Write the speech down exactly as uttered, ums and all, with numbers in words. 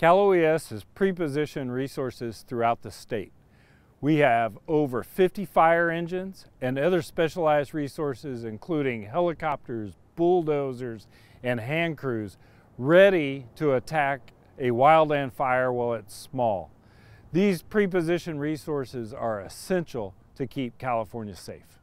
Cal O E S has prepositioned resources throughout the state. We have over fifty fire engines and other specialized resources, including helicopters, bulldozers, and hand crews, ready to attack a wildland fire while it's small. These prepositioned resources are essential to keep California safe.